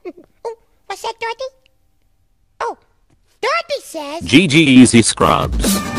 Oh, what's that, Dorothy? Oh, Dorothy says... GG Easy Scrubs.